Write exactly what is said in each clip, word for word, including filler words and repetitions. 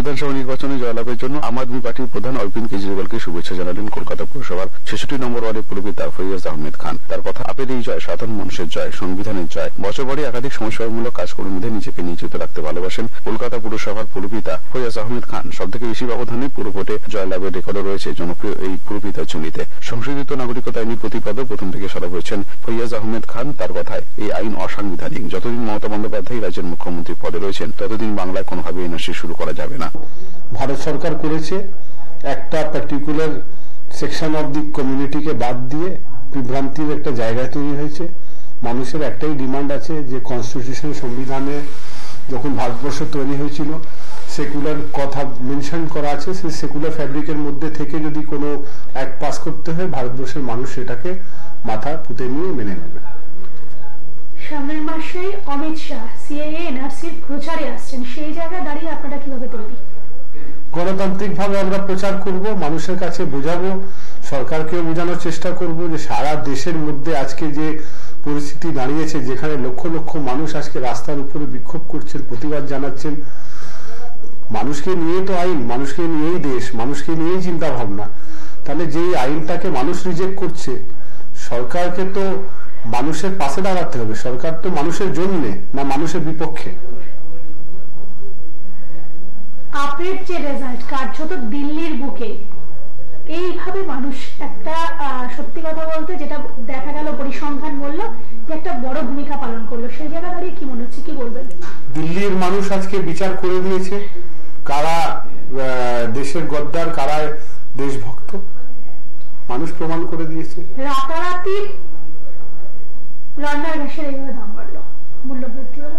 বিধানসভা নির্বাচনে জয়লাভের জন্য আম আদমি পার্টির প্রধান অরবিন্দ কেজরিওয়ালকে শুভেচ্ছা জানালেন কলকাতা পুরসভার ছেষট্টি নম্বর ওয়ার্ডের পুরপিতা ফৈয়াজ আহমেদ খান। তার কথা, আপেল এই জয় সাধারণ মানুষের জয়, সংবিধানের জয়। বছর বাড়ি একাধিক সমাজসেবামূলক কাজকর্মের মধ্যে নিজেকে নিয়োজিত রাখতে ভালোবাসেন কলকাতা পুরসভার পুরপিতা ফৈয়াজ আহমেদ খান। সব থেকে বেশি ব্যবধানে পুরো ভোটে জয়লাভের রেকর্ডও রয়েছে জনপ্রিয় এই পুরপিতার ঝুলিতে। সংশোধিত নাগরিকতা আইনি প্রতিপাদক প্রথম থেকে সরব হয়েছেন ফৈয়াজ আহমেদ খান। তার কথায়, এই আইন অসাংবিধানিক। যতদিন মমতা বন্দ্যোপাধ্যায় রাজ্যের মুখ্যমন্ত্রী পদে রয়েছেন ততদিন বাংলায় কোনোভাবে এনআরসি শুরু করা যাবে না। ভারত সরকার করেছে একটা পার্টিকুলার সেকশন অফ দি কমিউনিটিকে বাদ দিয়ে বিভ্রান্তির একটা জায়গা তৈরি হয়েছে। মানুষের একটাই ডিমান্ড আছে যে কনস্টিটিউশন সংবিধানে যখন ভারতবর্ষ তৈরি হয়েছিল সেকুলার কথা মেনশন করা আছে। সেই সেকুলার ফ্যাব্রিকের মধ্যে থেকে যদি কোনো অ্যাক্ট পাস করতে হয় ভারতবর্ষের মানুষ সেটাকে মাথা পুঁতে নিয়ে মেনে নেবে। সামনের মাসে অমিত শাহ সিএএ এনআরসির প্রচারে আসছেন, সেই জায়গায় দাঁড়িয়ে আপনারা কিভাবে তৈরি? গণতান্ত্রিক ভাবে আমরা প্রচার করব, মানুষের কাছে বোঝাবো, সরকারকে বোঝানোর চেষ্টা করব যে সারা দেশের মধ্যে আজকে যে পরিস্থিতি দাঁড়িয়েছে, যেখানে লক্ষ লক্ষ মানুষ আজকে রাস্তার উপরে বিক্ষোভ করছেন, প্রতিবাদ জানাচ্ছেন। মানুষকে নিয়ে তো আইন, মানুষকে নিয়েই দেশ, মানুষকে নিয়েই চিন্তা ভাবনা। তাহলে যেই আইনটাকে মানুষ রিজেক্ট করছে, সরকারকে তো মানুষের পাশে দাঁড়াতে হবে। সরকার তো মানুষের জন্য না মানুষের বিপক্ষে। আপের যে রেজাল্ট কার্যত দিল্লির বুকে, এইভাবে মানুষ একটা সত্যি কথা বলতে যেটা দেখা গেল পরিসংখ্যান বললো যে একটা বড় ভূমিকা পালন করলো, সেই জায়গা দাঁড়িয়ে কি মনে হচ্ছে, কি বলবেন? দিল্লির মানুষ আজকে বিচার করে দিয়েছে কারা দেশের গদ্দার, কারা দেশভক্ত, মানুষ প্রমাণ করে দিয়েছে। রাতারাতি রান্নার গ্যাসের এইভাবে দাম বাড়লো, মূল্য বৃদ্ধি হলো,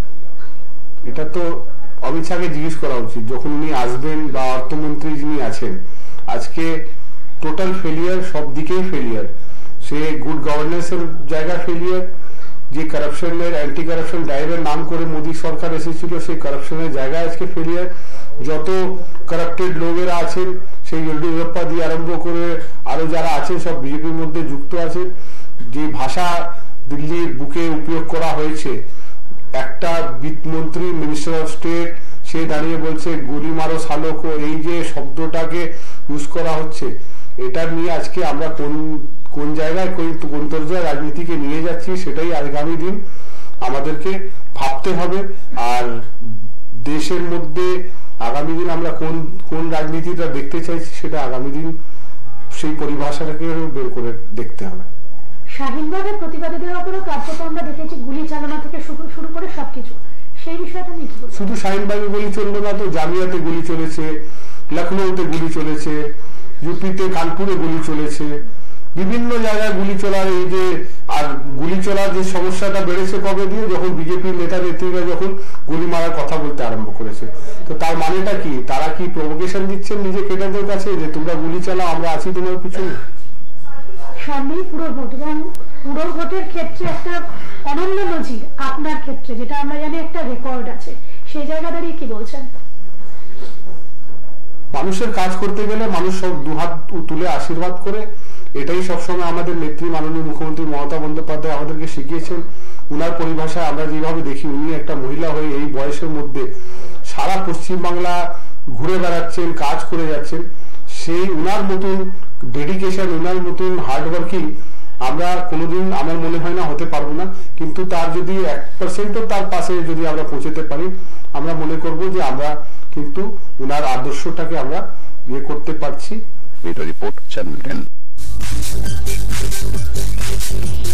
এটা তো অমিত শাহকে জিজ্ঞেস করা উচিত যখন উনি আসবেন, বা অর্থমন্ত্রী যিনি আছেন। আজকে টোটাল ফেলিয়ার, সব দিকেই ফেলিয়ার। সে গুড গভর্নেন্সের জায়গা ফেলিয়ার, যে কারাপশনের অ্যান্টি কারাপশন ড্রাইভের নাম করে মোদী সরকার এসেছিল সেই কারাপশনের জায়গায় আজকে ফেলিয়ার। যত কারাপ্টেড লোকেরা আছেন, সেই ইয়েডিউরাপ্পা দিয়ে আরম্ভ করে আরো যারা আছেন সব বিজেপির মধ্যে যুক্ত আছেন। যে ভাষা দিল্লির বুকে উপয়োগ করা হয়েছে, একটা বিত্তমন্ত্রী মিনিস্টার অফ স্টেট সে দাঁড়িয়ে বলছে গুলি মারো শালক, এই যে শব্দটাকে ইউজ করা হচ্ছে, এটা নিয়ে আজকে আমরা কোন কোন জায়গায় কোন তরজায় রাজনীতিকে নিয়ে যাচ্ছি সেটাই আগামী দিন আমাদেরকে ভাবতে হবে। আর দেশের মধ্যে আগামী দিন আমরা কোন কোন রাজনীতিটা দেখতে চাইছি সেটা আগামী দিন সেই পরিভাষাটাকে বের করে দেখতে হবে। শাহিনবাগের প্রতিবাদীদের উপরও কার্যত আমরা দেখেছি গুলি চালনা থেকে শুরু করে সবকিছু, সেই বিষয়টা নিয়ে শুধু শাহিনবাগে গুলি চললো না তো, জামিয়াতে গুলি চলেছে, লখনৌতে গুলি চলেছে, ইউপিতে কানপুরে গুলি চলেছে, বিভিন্ন জায়গায় গুলি চলার এই যে, আর গুলি চলার যে সমস্যাটা বেড়েছে কবে দিয়ে, যখন বিজেপির নেতা নেত্রীরা যখন গুলি মারার কথা বলতে আরম্ভ করেছে। তো তার মানেটা কি? তারা কি প্রভোকেশন দিচ্ছেন নিজে ক্রেতাদের কাছে যে তোমরা গুলি চালাও, আমরা আছি তোমার পিছনে? সামনেই পুরো ভোট, এবং পুরো ভোটের ক্ষেত্রে একটা অনন্য নজির আপনার ক্ষেত্রে, যেটা আমরা জানি একটা রেকর্ড আছে, সেই জায়গা দাঁড়িয়ে কি বলছেন? মানুষের কাজ করতে গেলে মানুষ সব দুহাত তুলে আশীর্বাদ করে, এটাই সবসময় আমাদের নেত্রী মাননীয় মুখ্যমন্ত্রী মমতা বন্দ্যোপাধ্যায় আমাদেরকে শিখিয়েছেন। উনার পরিভাষায় আমরা যেভাবে দেখি, উনি একটা মহিলা হয়ে এই বয়সের মধ্যে সারা পশ্চিমবাংলা ঘুরে বেড়াচ্ছেন, কাজ করে যাচ্ছেন। সেই উনার মতন ডেডিকেশন, উনার মতন হার্ডওয়ার্কিং আমরা কোনোদিন আমার মনে হয় না হতে পারবো না। কিন্তু তার যদি এক পার্সেন্টও তার পাশে যদি আমরা পৌঁছতে পারি, আমরা মনে করব যে আমরা কিন্তু উনার আদর্শটাকে আমরা ইয়ে করতে পারছি। Report channel ten.